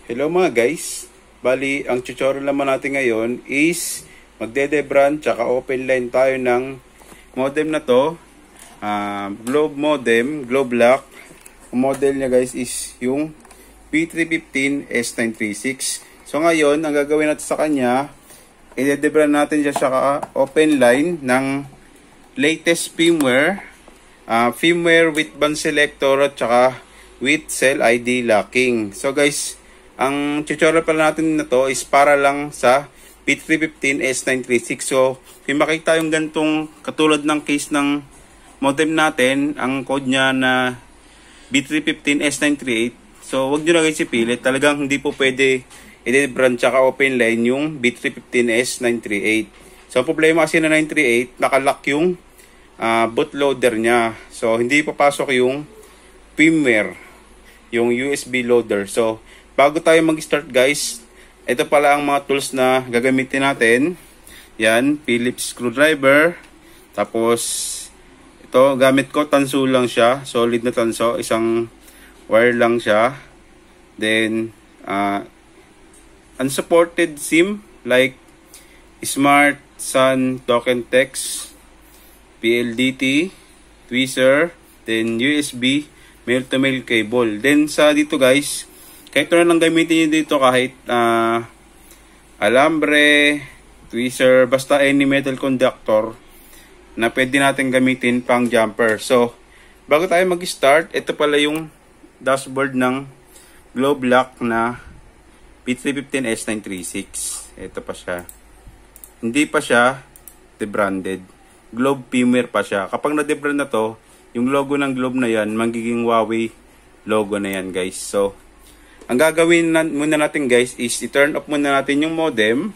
Hello mga guys, bali ang tutorial naman natin ngayon is magde-debran tsaka open line tayo ng modem na to, Globe modem, Globe lock. Ang model niya guys is yung P315 S936. So ngayon, ang gagawin natin sa kanya, i-debran natin siya sa open line ng latest firmware, firmware with band selector at tsaka with cell ID locking. So guys, ang tutorial pala natin na to is para lang sa P315 S936. So, kung makita yung gantong katulad ng case ng modem natin, ang code niya na B315 S938. So, wag nyo na guys ipilit. Talagang hindi po pwede i-debran tsaka open line yung B315 S938. So, ang problema kasi na 938, nakalock yung bootloader niya. So, hindi papasok yung firmware, yung USB loader. So, bago tayo mag-start guys, ito pala ang mga tools na gagamitin natin. Yan, Phillips screwdriver. Tapos, ito, gamit ko, tanso lang siya. Solid na tanso. Isang wire lang siya. Then, unsupported SIM like Smart, Sun, Token Text, PLDT, tweezer, then USB, male-to-male cable. Then, sa dito guys, kahit na lang gamitin nyo dito kahit alambre, tweezer, basta any metal conductor na pwede natin gamitin pang jumper. So, bago tayo mag-start, ito pala yung dashboard ng Globe lock na P315 S936. Ito pa siya. Hindi pa siya debranded. Globe firmware pa siya. Kapag na-debrand na to, yung logo ng Globe na yan, magiging Huawei logo na yan guys. So, ang gagawin muna natin guys is i-turn off muna natin yung modem.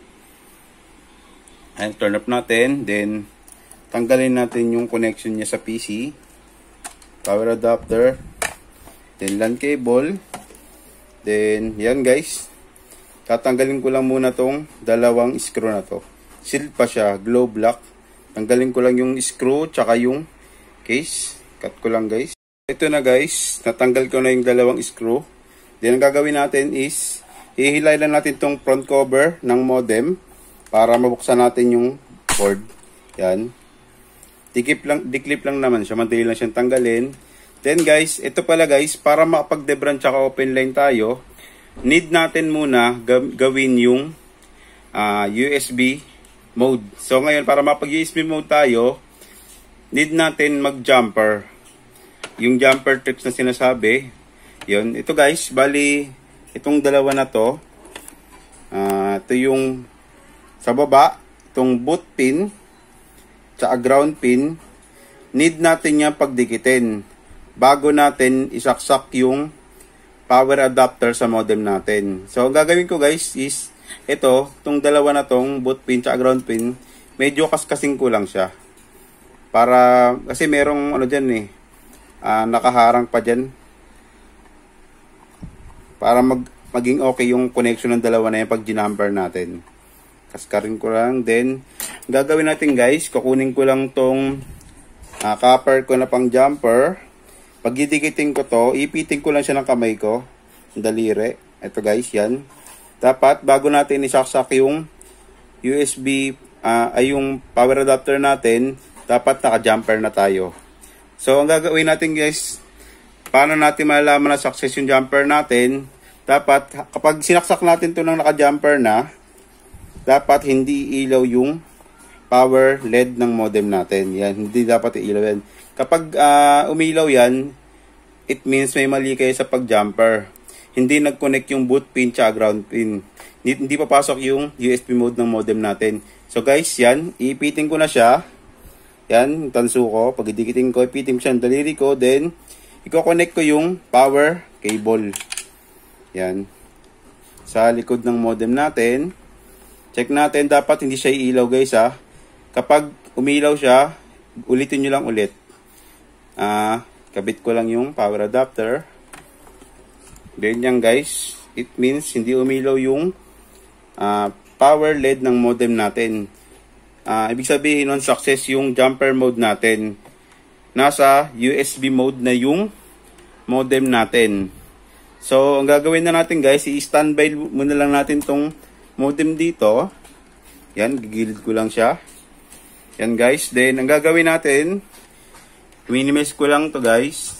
And turn off natin. Then, tanggalin natin yung connection niya sa PC. Power adapter. Then, LAN cable. Then, yan guys. Tatanggalin ko lang muna tong dalawang screw na to. Sealed pa siya. Globe lock. Tanggalin ko lang yung screw tsaka yung case. Cut ko lang guys. Ito na guys. Natanggal ko na yung dalawang screw. Then, ang gagawin natin is, ihilay lang natin itong front cover ng modem para mabuksan natin yung board. Yan. Diklip lang naman siya. Madali lang siyang tanggalin. Then guys, ito pala guys, para makapag-debran tsaka open line tayo, need natin muna gawin yung USB mode. So ngayon, para makapag-USB mode tayo, need natin mag-jumper. Yung jumper trips na sinasabi, yun. Ito guys, bali, itong dalawa na to, ito yung sa baba, itong boot pin, tsaka ground pin, need natin niya pagdikitin bago natin isaksak yung power adapter sa modem natin. So, ang gagawin ko guys is, itong dalawa na tong boot pin tsaka ground pin, medyo kaskasing ko lang siya. Para, kasi merong ano dyan nakaharang pa dyan. Para maging okay yung connection ng dalawa na yan pag ginumber natin. Kaskarin ko lang. Then, gagawin natin guys, kukunin ko lang tong copper ko na pang jumper. Pag didikitin ko to, ipitin ko lang siya ng kamay ko. Daliri. Ito guys, yan. Dapat, bago natin isaksak yung USB, yung power adapter natin, dapat naka-jumper na tayo. So, ang gagawin natin guys, paano natin malalaman na success yung jumper natin? Dapat, kapag sinaksak natin ito ng naka-jumper na, dapat hindi ilaw yung power LED ng modem natin. Yan, hindi dapat ilaw yan. Kapag umilaw yan, it means may mali kayo sa pag-jumper. Hindi nag-connect yung boot pin tsaka ground pin. Hindi papasok yung USB mode ng modem natin. So guys, yan, iipitin ko na siya. Yan, tanso ko. Pag idikitin ko, ipitin ko siya ng daliri ko. Then, i-connect ko yung power cable. Yan. Sa likod ng modem natin. Check natin. Dapat hindi siya ilaw guys ha. Kapag umilaw siya, ulitin nyo lang ulit. Kabit ko lang yung power adapter. Then yan guys. It means hindi umilaw yung power LED ng modem natin. Ibig sabihin nun, success yung jumper mode natin. Nasa USB mode na yung modem natin. So, ang gagawin na natin guys, i-standby muna lang natin tong modem dito. Yan, gigilid ko lang siya. Yan guys, then ang gagawin natin, minimize ko lang to guys.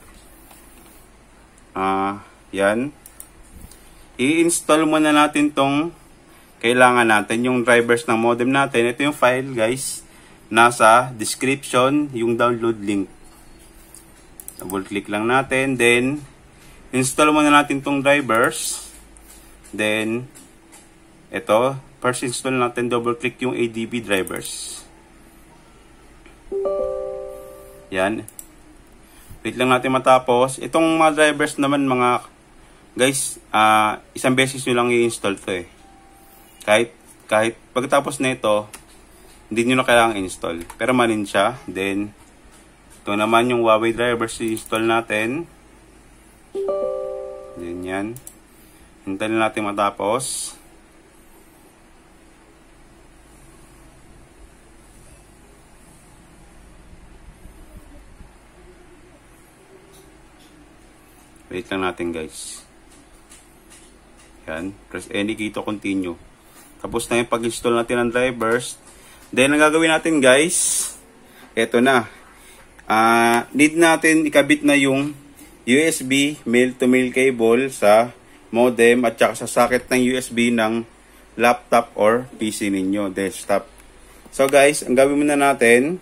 Yan. I-install muna natin tong kailangan natin, yung drivers ng modem natin. Ito yung file guys. Nasa description, yung download link. Double click lang natin. Then, install muna natin tong drivers. Then, ito, first install natin, double click yung ADB drivers. Yan. Wait lang natin matapos. Itong mga drivers naman mga guys, isang beses nyo lang i-install to eh. Kahit pagkatapos na ito, hindi nyo na kailangang install. Pero manin siya. Then, ito naman yung Huawei drivers i-install natin. Then yan. Hintayin natin matapos. Wait lang natin guys. Yan. Press any key to continue. Tapos na yung pag-install natin ng drivers. Then, ang gagawin natin guys, eto na. Need natin ikabit na yung USB male-to-male cable sa modem at saka sa socket ng USB ng laptop or PC ninyo, desktop. So guys, ang gawin muna natin,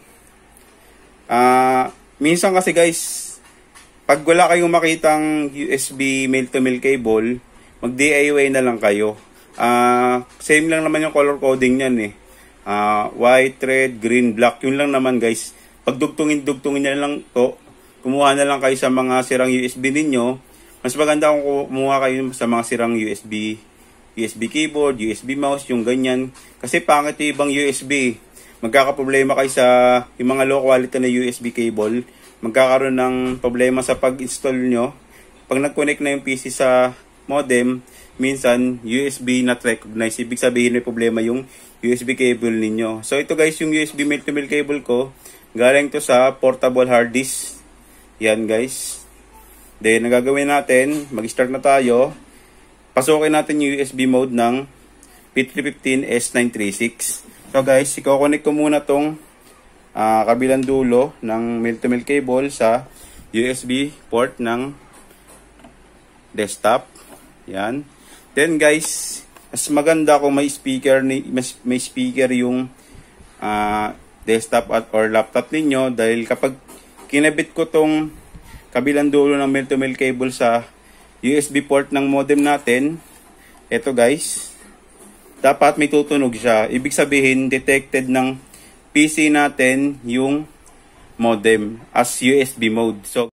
minsan kasi guys, pag wala kayong makitang USB male-to-male cable, mag-DIY na lang kayo. Same lang naman yung color coding niyan eh. White, red, green, black. Yun lang naman guys. Pag dugtungin na lang to. Kumuha na lang kayo sa mga sirang USB ninyo. Mas maganda kung kumuha kayo sa mga sirang USB keyboard, USB mouse, yung ganyan. Kasi pangit yung ibang USB. Magkakaproblema kayo sa yung mga low quality na USB cable. Magkakaroon ng problema sa pag-install nyo. Pag nag-connect na yung PC sa modem, minsan USB not recognized. Ibig sabihin may problema yung USB cable ninyo. So ito guys, yung USB male-to-male cable ko, galing to sa portable hard disk. Yan guys. Then ang gagawin natin, mag-start na tayo. Pasukin natin yung USB mode ng P315S936. So guys, i-connect ko muna tong kabilang dulo ng male-to-male cable sa USB port ng desktop. Yan. Then guys, mas maganda kung may speaker yung desktop or laptop ninyo, dahil kapag kinabit ko tong kabilang dulo ng male-to-male cable sa USB port ng modem natin, eto guys, dapat may tutunog siya. Ibig sabihin, detected ng PC natin yung modem as USB mode. So,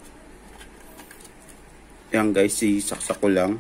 yan guys, sisaksak ko lang.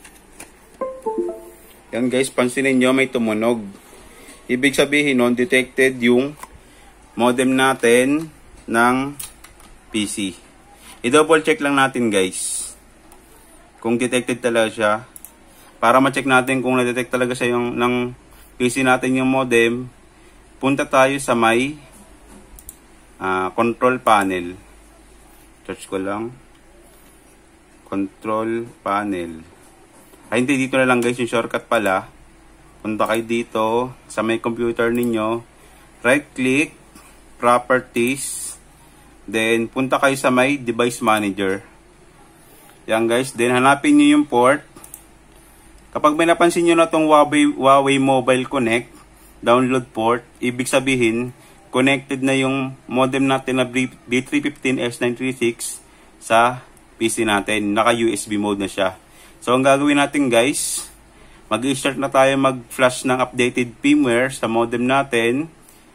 Yan guys, pansinin nyo may tumunog. Ibig sabihin nun, detected yung modem natin ng PC. I-double check lang natin guys kung detected talaga siya. Para ma-check natin kung na-detect talaga siya yung ng PC natin yung modem, punta tayo sa may control panel. Search ko lang. Control panel. Ay, hindi, dito na lang guys yung shortcut pala. Punta kayo dito sa may computer ninyo. Right click, properties. Then, punta kayo sa may device manager. Yan guys. Then, hanapin nyo yung port. Kapag may napansin nyo na itong Huawei Mobile Connect, download port, ibig sabihin, connected na yung modem natin na B315S936 sa PC natin. Naka-USB mode na siya. So, ang gagawin natin guys, mag-start na tayo mag-flash ng updated firmware sa modem natin.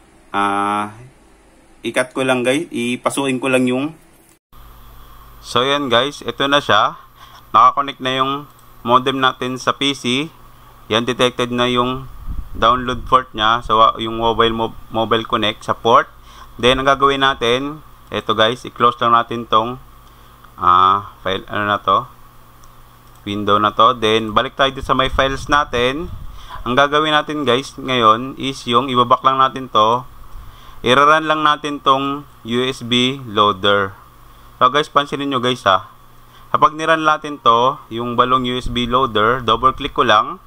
I-cut ko lang guys, ipasukin ko lang yung... So, yan guys, ito na siya. Nakakonect na yung modem natin sa PC. Yan, detected na yung download port niya. So, yung mobile connect sa port. Then, ang gagawin natin, ito guys, i-close lang natin tong file, ano na to? Window na to. Then, balik tayo dito sa my files natin. Ang gagawin natin guys ngayon is yung ibabak lang natin to. I-run lang natin tong USB loader. So guys, pansinin nyo guys ha. Kapag niran natin to, yung balong USB loader, double click ko lang.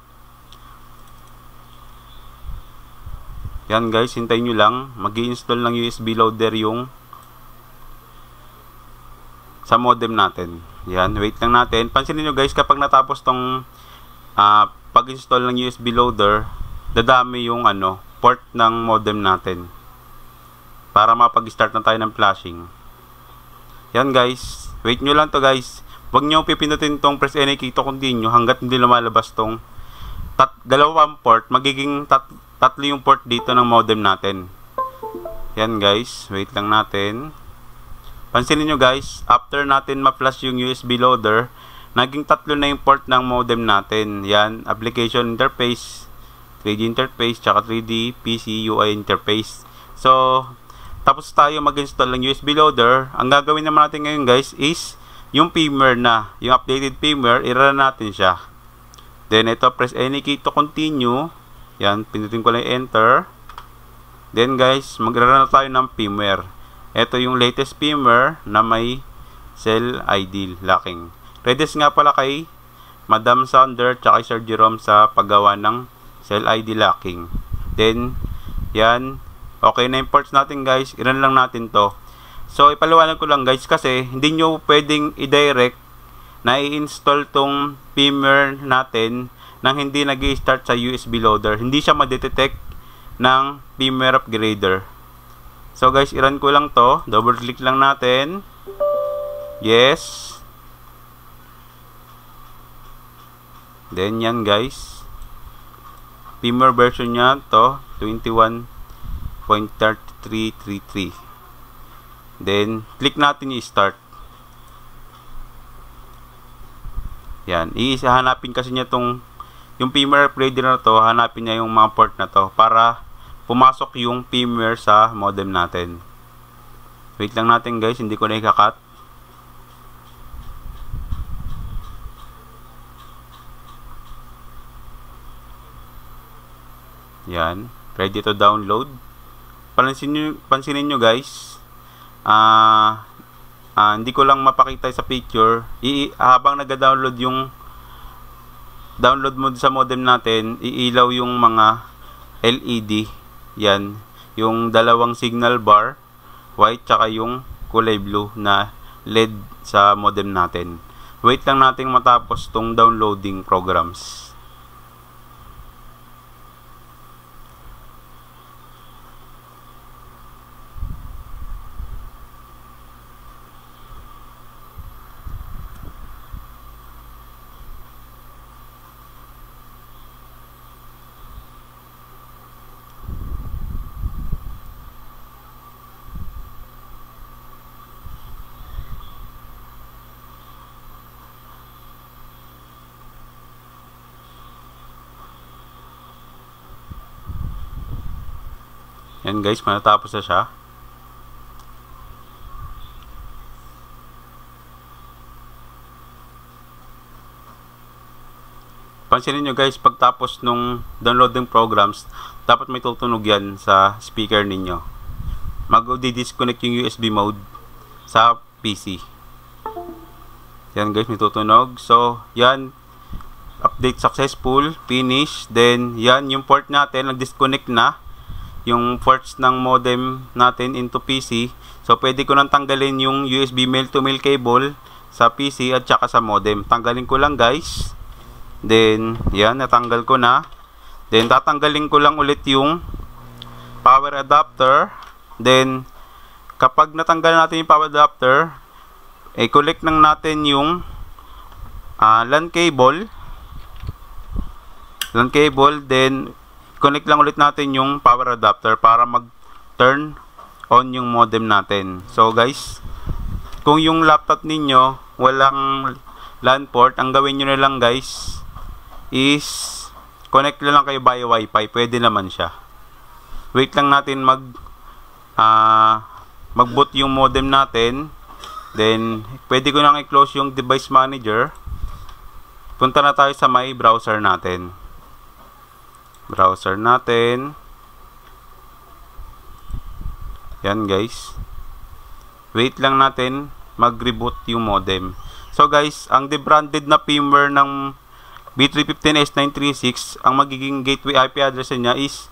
Yan guys, hintayin nyo lang. Mag-i-install ng USB loader yung sa modem natin. Yan, wait lang natin. Pansinin nyo guys, kapag natapos tong pag-install ng USB loader, dadami yung port ng modem natin. Para mapag-start na tayo ng flashing. Yan guys, wait nyo lang to guys. Huwag nyo pipindutin tong press any key to continue hanggat hindi lumalabas tong dalawang port. Magiging tatlo yung port dito ng modem natin. Yan guys, wait lang natin. Pansinin nyo guys, after natin ma-flash yung USB loader, naging tatlo na yung port ng modem natin. Yan, application interface, 3D interface, tsaka 3D PC UI interface. So, tapos tayo mag-install ng USB loader. Ang gagawin naman natin ngayon guys is yung firmware na, yung updated firmware, i-run natin siya. Then ito, press any key to continue. Yan, pindutin ko lang enter. Then guys, mag-run na tayo ng firmware. Ito yung latest firmware na may Cell ID locking. Redes nga pala kay Madam Sander tsaka Sir Jerome sa paggawa ng Cell ID locking. Then, yan, okay na yung ports natin guys, i-run lang natin to. So, ipaliwanag ko lang guys kasi hindi nyo pwedeng i-direct na i-install tong firmware natin nang hindi nag-i-start sa USB loader. Hindi siya ma-detect ng firmware upgrader. So guys, i-run ko lang to. Double click lang natin. Yes. Then yan guys. Firmware version niya to 21.3333. Then click natin yung start. Yan, hanapin kasi niya yung firmware upgrader na to, hanapin niya yung mga port na to para pumasok yung firmware sa modem natin. Wait lang natin guys, hindi ko na ikakat. Yan, ready to download. Pansinin nyo guys, hindi ko lang mapakita sa picture. Habang nag-download yung download mo sa modem natin, iilaw yung mga LED. Yan, yung dalawang signal bar, white tsaka yung kulay blue na LED sa modem natin. Wait lang natin matapos tong downloading programs. Yan guys, matapos na siya. Pansinin nyo guys, pagtapos nung downloading programs, dapat may tutunog yan sa speaker ninyo. Mag-disconnect yung USB mode sa PC. Yan guys, may tutunog. So, yan, update successful, finish. Then, yan, yung port natin, nag-disconnect na yung ports ng modem natin into PC. So pwede ko nang tanggalin yung USB male to male cable sa PC at saka sa modem. Tanggalin ko lang guys. Then yan, natanggal ko na. Then tatanggalin ko lang ulit yung power adapter. Then kapag natanggal natin yung power adapter, connect lang natin yung LAN cable. Then connect lang ulit natin yung power adapter para mag-turn on yung modem natin. So guys, kung yung laptop ninyo walang LAN port, ang gawin nyo na lang guys is connect na lang kayo via wifi. Pwede naman siya. Wait lang natin mag-boot yung modem natin. Then pwede ko nang i-close yung device manager. Punta na tayo sa my browser natin. Yan guys, wait lang natin mag-reboot yung modem. So guys, ang debranded na firmware ng B315S936, ang magiging gateway IP address niya is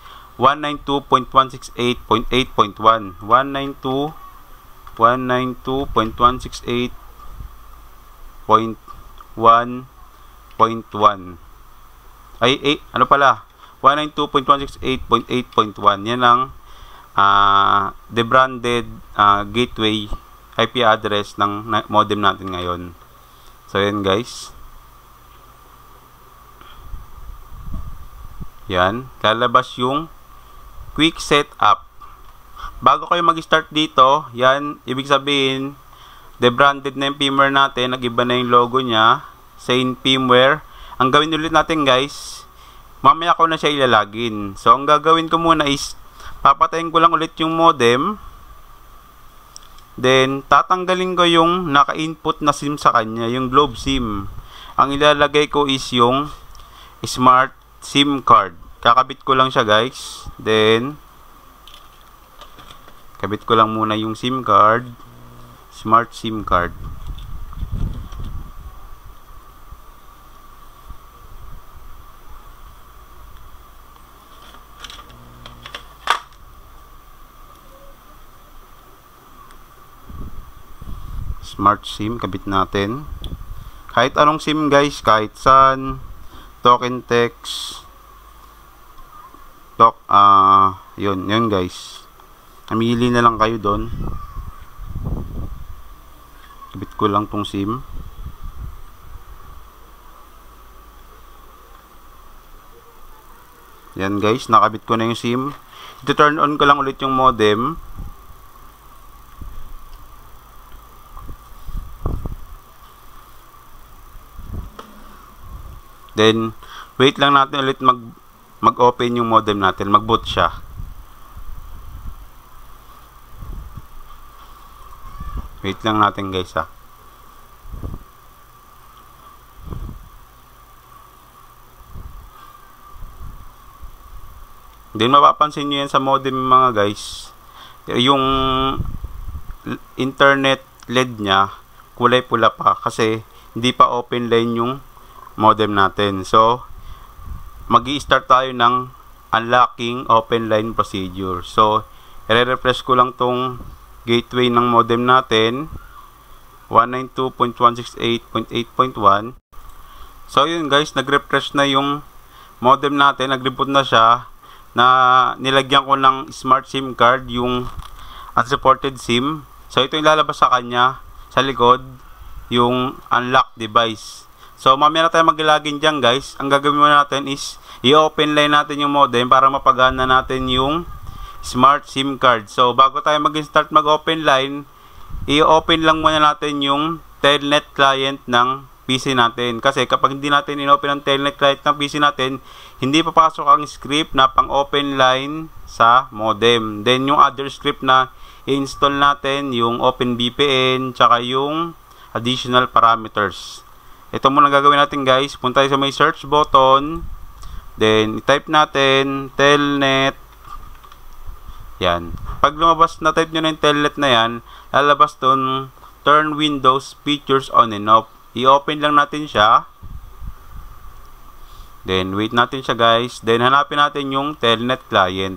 192.168.8.1. 192.168.1.1. Ay, ano pala? 192.168.8.1. Yan ang debranded gateway IP address ng modem natin ngayon. So, yan guys. Yan. Lalabas yung quick setup. Bago kayo mag-start dito, yan, ibig sabihin, debranded na yung firmware natin. Nag-iba na yung logo niya. Same firmware. Ang gawin ulit natin guys, mamaya ko na siya ilalagin. So, ang gagawin ko muna is, papatayin ko lang ulit yung modem. Then, tatanggalin ko yung naka-input na SIM sa kanya, yung Globe SIM. Ang ilalagay ko is yung Smart SIM card. Kakabit ko lang siya guys. Then, kabit ko lang muna yung SIM card. Smart SIM card. Smart SIM, kabit natin. Kahit anong SIM guys, kahit saan, token text, yun guys. Namili na lang kayo doon. Kabit ko lang tong SIM. Yan guys, nakabit ko na yung SIM. I-turn on ko lang ulit yung modem. Then, wait lang natin ulit mag-open yung modem natin. Mag-boot siya. Wait lang natin guys ha. Then, mapapansin nyo yan sa modem mga guys. Yung internet LED nya, kulay pula pa. Kasi, hindi pa open line yung modem natin. So, magi-start tayo ng unlocking open line procedure. So, i-refresh ko lang tong gateway ng modem natin, 192.168.8.1. So, yun guys, nag-refresh na yung modem natin, nag-reboot na siya, na nilagyan ko ng smart SIM card, yung unsupported SIM. So, ito yung lalabas sa kanya, sa likod, yung unlock device. So, mamaya na tayo mag-login dyan guys. Ang gagawin muna natin is i-open line natin yung modem para mapagana natin yung smart SIM card. So, bago tayo mag-start mag-open line, i-open lang muna natin yung telnet client ng PC natin. Kasi kapag hindi natin in-open ang telnet client ng PC natin, hindi papasok ang script na pang-open line sa modem. Then, yung other script na i-install natin, yung OpenVPN, tsaka yung additional parameters. Ito muna gagawin natin guys. Punta tayo sa may search button. Then, i-type natin telnet. Yan. Pag lumabas na type nyo na yung telnet na yan, lalabas dun turn Windows features on and off. I-open lang natin siya. Then, wait natin siya guys. Then, hanapin natin yung telnet client.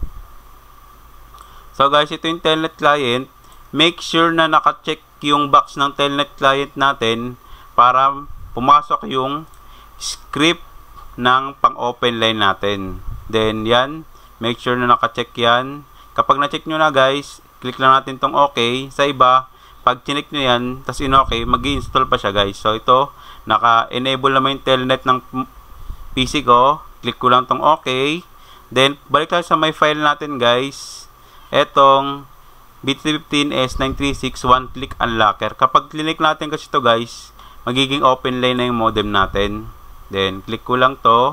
So guys, ito yung telnet client. Make sure na naka-check yung box ng telnet client natin para pumasok yung script ng pang-open line natin. Then, yan. Make sure na naka-check yan. Kapag na-check nyo na guys, click lang natin tong OK. Sa iba, pag chinik nyo yan, tas in-OK, mag-i-install pa siya guys. So, ito, naka-enable naman yung telnet ng PC ko. Click ko lang tong OK. Then, balik tayo sa my file natin guys. Etong B315S936 one-click unlocker. Kapag click natin kasi ito guys, magiging open line na yung modem natin. Then, click ko lang to.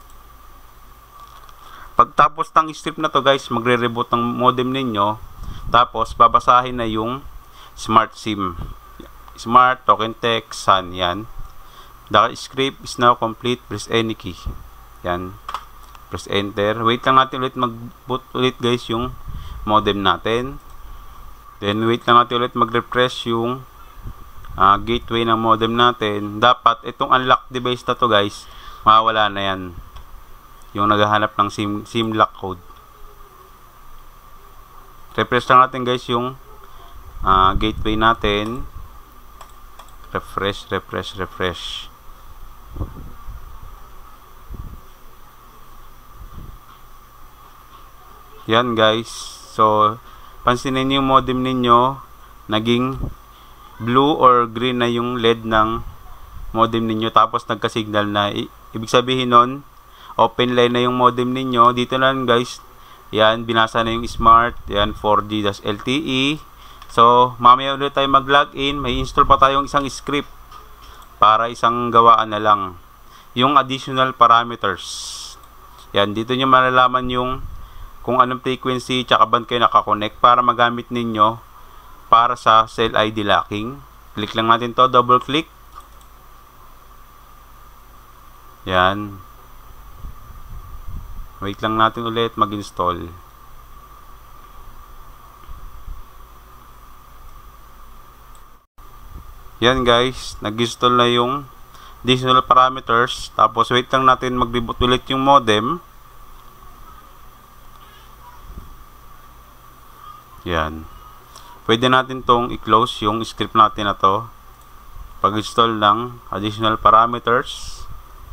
Pagtapos ng strip na to guys, magre-reboot ng modem ninyo. Tapos, babasahin na yung smart SIM. Smart, token text, SAN. Yan. The script is now complete. Press any key. Yan. Press enter. Wait lang natin ulit mag-boot ulit guys yung modem natin. Then, wait lang natin ulit mag-refresh yung gateway ng modem natin, dapat itong unlock device na to guys, mawawala na yan. Yung naghahanap ng SIM lock code. Refresh lang natin guys yung gateway natin. Refresh. Yan guys. So, pansinin yung modem ninyo, naging blue or green na yung LED ng modem ninyo. Tapos nagka-signal na. Ibig sabihin nun, open line na yung modem ninyo. Dito na guys. Yan, binasa na yung smart. Yan, 4G-LTE. So, mamaya ulit tayo mag-login. May install pa tayong isang script para isang gawaan na lang. Yung additional parameters. Yan, dito nyo malalaman yung kung anong frequency tsaka band kayo nakakonect para magamit ninyo para sa cell ID locking. Click lang natin to, double click. Yan. Wait lang natin ulit mag-install. Yan guys, nag-install na yung additional parameters. Tapos wait lang natin mag-reboot ulit yung modem. Yan. Pwede natin tong i-close yung script natin na to. Pag-install ng additional parameters.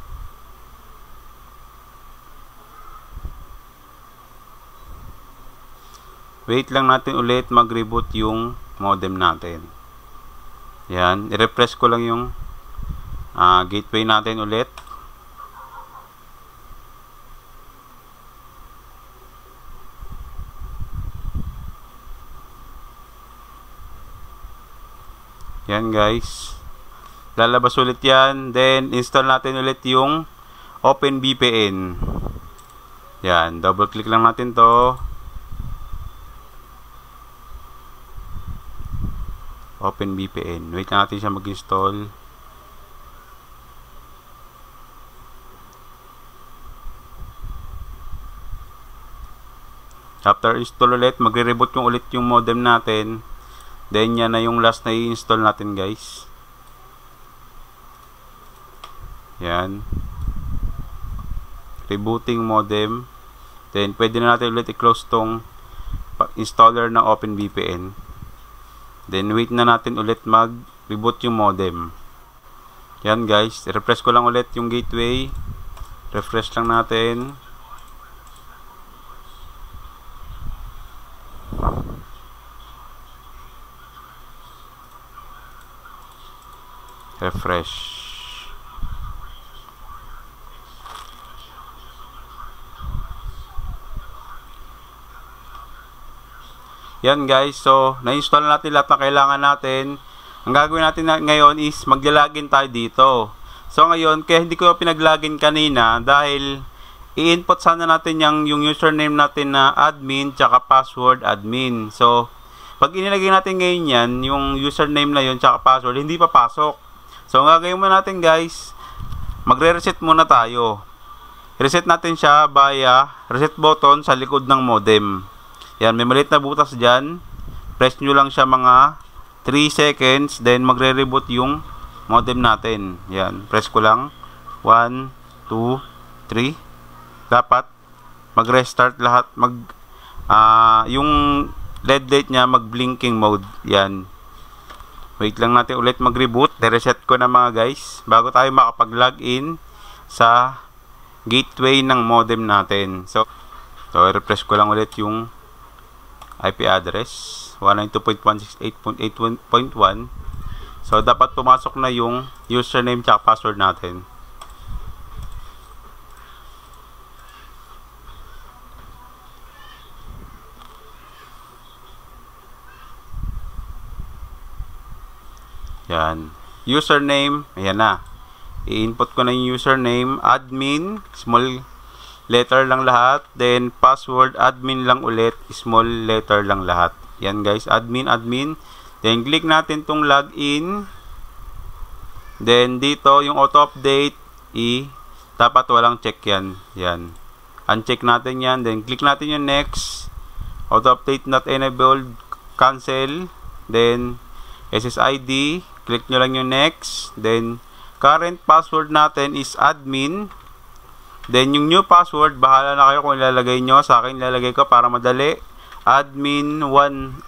Wait lang natin ulit mag-reboot yung modem natin. Yan, i-refresh ko lang yung gateway natin ulit. Yan guys. Lalabas ulit yan. Then, install natin ulit yung OpenVPN. Yan, double click lang natin to. OpenVPN. Wait natin siya mag-install. After install ulit, magre-reboot yung ulit yung modem natin. Then yan na yung last na i-install natin guys. Yan. Rebooting modem. Then pwede na natin ulit i-close tong installer ng OpenVPN. Then wait na natin ulit mag-reboot yung modem. Yan guys, refresh ko lang ulit yung gateway. Refresh lang natin. Refresh. Yan guys, so na-install natin lahat na kailangan natin. Ang gagawin natin ngayon is maglalagin tayo dito. So ngayon, kaya hindi ko pinaglagin kanina dahil i-input sana natin yung username natin na admin tsaka password admin. So pag inilagay natin ngayon yan, yung username na yun tsaka password, hindi pa pasok. So ang gagawin muna natin guys, magre-reset muna tayo. Reset natin siya via reset button sa likod ng modem. Yan, may maliit na butas dyan. Press nyo lang siya mga 3 seconds. Then, magre-reboot yung modem natin. Yan, press ko lang. 1, 2, 3. Dapat mag-restart lahat. Yung LED light nya mag-blinking mode. Yan. Wait lang natin ulit mag-reboot. De-reset ko na mga guys. Bago tayo makapag-login sa gateway ng modem natin. So refresh ko lang ulit yung IP address 192.168.8.1. So dapat pumasok na yung username at password natin. Yan. Username, ayan na. I-input ko na yung username, admin, small letter lang lahat. Then, password, admin lang ulit, small letter lang lahat. Yan guys, admin. Then, click natin tong login. Then, dito, yung auto-update, dapat walang check yan. Yan. Uncheck natin yan. Then, click natin yung next. Auto-update not enabled, cancel. Then, SSID, click nyo lang yung next. Then, current password natin is admin. Then, yung new password, bahala na kayo kung ilalagay nyo. Sa akin, ilalagay ko para madali. Admin1.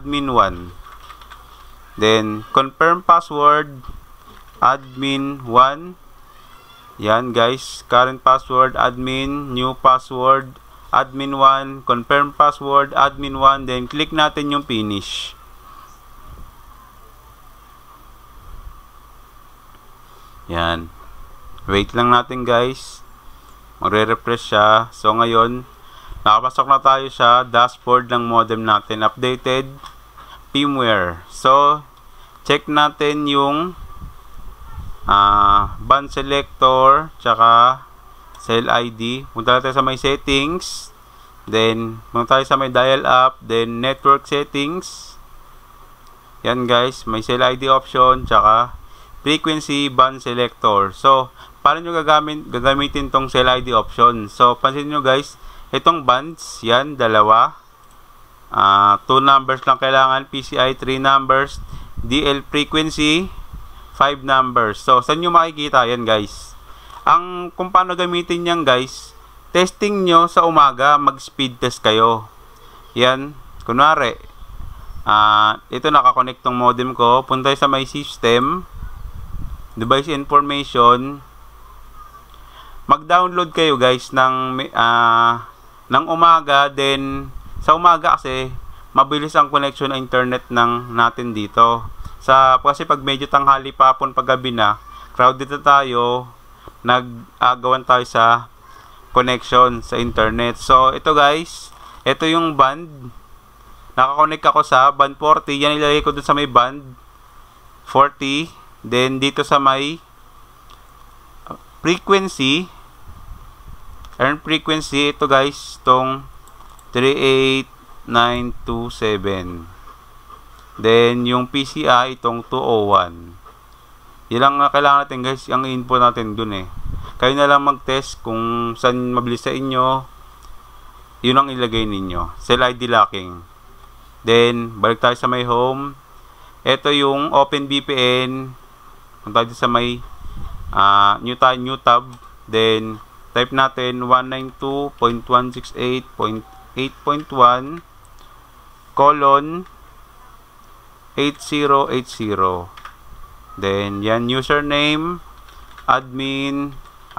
Then, confirm password. Admin1. Yan, guys. Current password, admin. New password, admin1. Confirm password, admin1. Then, click natin yung finish. Yan. Wait lang natin, guys. Magre-refresh siya. So, ngayon, nakapasok na tayo sa dashboard ng modem natin. Updated firmware. So, check natin yung band selector tsaka cell ID. Punta tayo sa may settings. Then, punta tayo sa may dial up. Then, network settings. Yan, guys. May cell ID option tsaka frequency band selector. So, paano nyo gagamitin tong cell ID option? So, pansin nyo, guys, itong bands, yan, dalawa. 2 numbers lang kailangan. PCI, 3 numbers. DL frequency, 5 numbers. So, saan nyo makikita? Yan, guys. Kung paano gamitin yan, guys, testing nyo sa umaga, mag-speed test kayo. Yan, kunwari, ito nakakonect tong modem ko. Punta sa my system, device information. Mag-download kayo, guys, ng umaga. Then sa umaga kasi mabilis ang connection ng internet natin dito. Kasi pag medyo tanghali pa, hapon, paggabi na, crowded na tayo, nag-agawan tayo sa connection sa internet. So ito, guys, ito yung band. Nakakonect ako sa band 40. Yan, ilalagay ko dun sa may band 40. Then dito sa may frequency, earn frequency, ito, guys, itong 38927. Then yung PCI, itong 201. Yan lang kailangan natin, guys, ang input natin dun eh. Kayo na lang mag-test kung saan mabilis sa inyo, yun ang ilagay ninyo. Cell ID locking. Then balik tayo sa my home. Ito yung OpenVPN. Punta tayo sa may new tab. Then type natin 192.168.8.1 colon 8080. Then yan, username admin.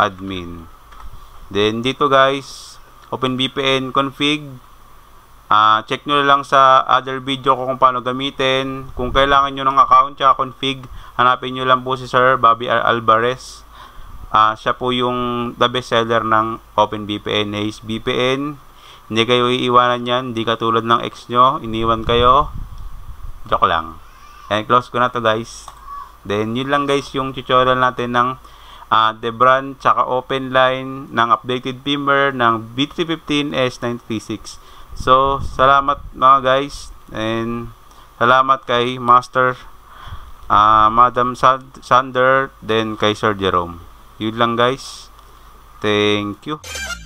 Then dito, guys, OpenVPN config. Check nyo lang sa other video ko kung paano gamitin. Kung kailangan nyo ng account tsaka config, hanapin nyo lang po si Sir Bobby Alvarez. Siya po yung the best seller ng OpenVPN. Ace VPN. Hindi kayo iiwanan yan. Hindi katulad ng ex nyo, iniwan kayo. Joke lang. And close ko na to, guys. Then yun lang, guys, yung tutorial natin ng Debrand tsaka open line ng updated firmware ng BT15S936. So, salamat mga guys, and salamat kay Master Madam Sander, then kay Sir Jerome. Yun lang, guys. Thank you.